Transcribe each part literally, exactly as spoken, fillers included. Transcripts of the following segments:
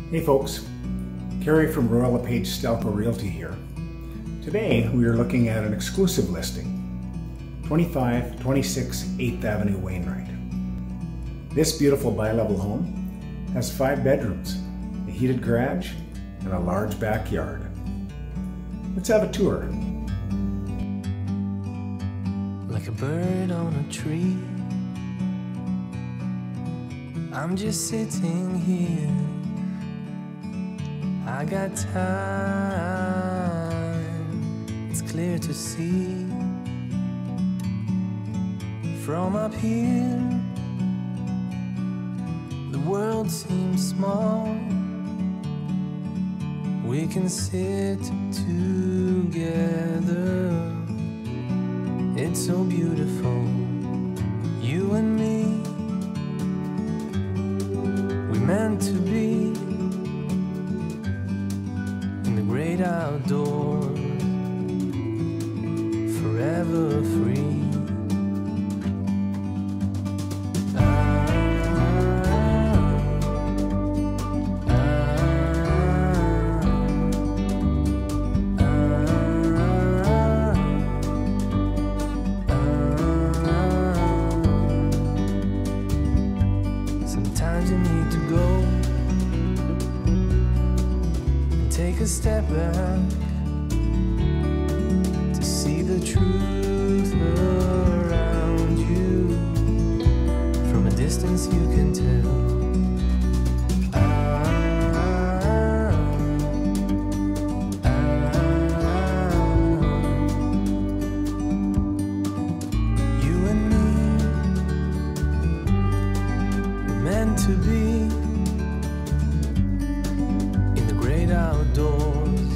Hey folks, Kerry from Royal LePage Stelco Realty here. Today we are looking at an exclusive listing, twenty-five twenty-six eighth Avenue Wainwright. This beautiful bi-level home has five bedrooms, a heated garage, and a large backyard. Let's have a tour. Like a bird on a tree, I'm just sitting here. I got time, it's clear to see. From up here, the world seems small. We can sit together. It's so beautiful, you and me. We meant to be in the great outdoors, forever free. Sometimes you need to go and take a step back to see the truth around you. From a distance you can tell. To be in the great outdoors,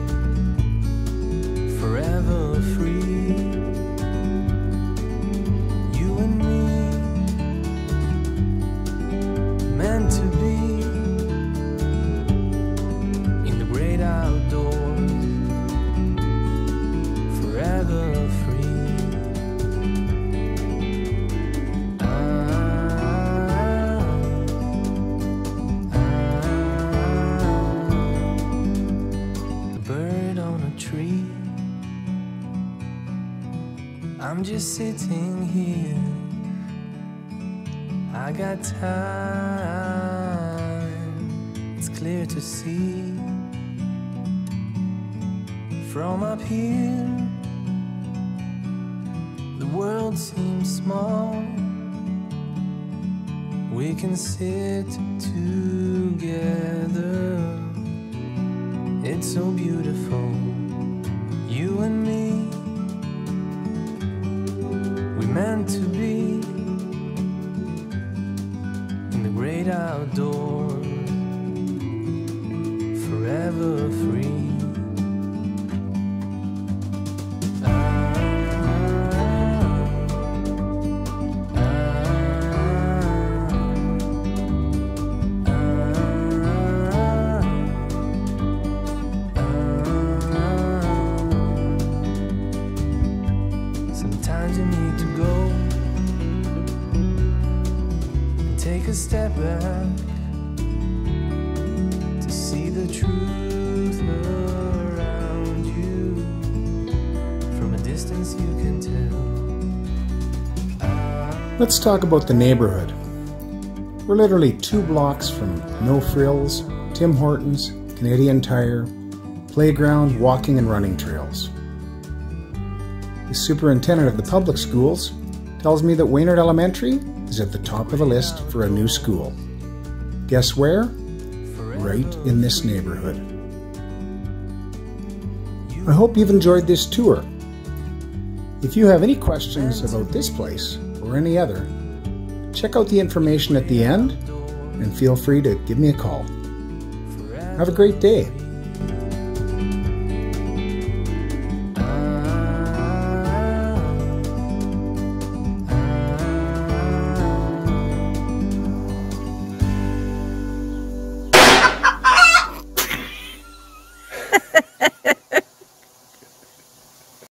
forever free. You and me, meant to be in the great outdoors, forever free. Tree. I'm just sitting here. I got time, it's clear to see. From up here, the world seems small. We can sit together. It's so beautiful, you and me. We meant to be in the great outdoors, forever free. Sometimes you need to go and take a step back to see the truth around you. From a distance you can tell. Let's talk about the neighborhood. We're literally two blocks from No Frills, Tim Hortons, Canadian Tire, playground, walking and running trails. The superintendent of the public schools tells me that Wainwright Elementary is at the top of the list for a new school. Guess where? Right in this neighborhood. I hope you've enjoyed this tour. If you have any questions about this place or any other, check out the information at the end and feel free to give me a call. Have a great day.